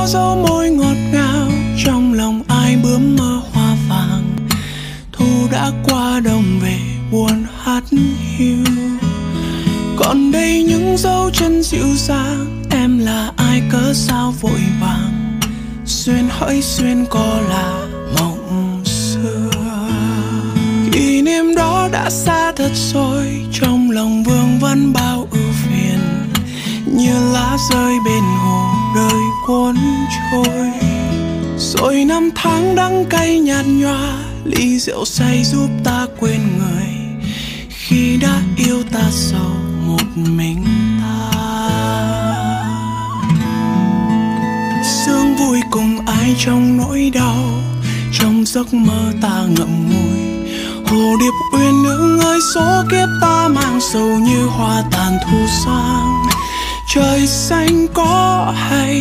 dấu môi ngọt ngào, trong lòng ai bướm mơ hoa vàng. Thu đã qua đông về buồn hắt hiu, còn đây những dấu chân dịu dàng. Em là ai cớ sao vội vàng, duyên hỡi duyên có là mộng xưa. Kỷ niệm đó đã xa thật rồi, trong lòng vương vấn bao ưu phiền, như lá rơi bên hồ đời cuốn trôi. Rồi năm tháng đắng cay nhạt nhòa, ly rượu say giúp ta quên người khi đã yêu ta sầu một mình ta. Sương vui cùng ai trong nỗi đau, trong giấc mơ ta ngậm ngùi. Hồ điệp uyên ương ơi, số kiếp ta mang sầu như hoa tàn thu sang. Trời xanh có hay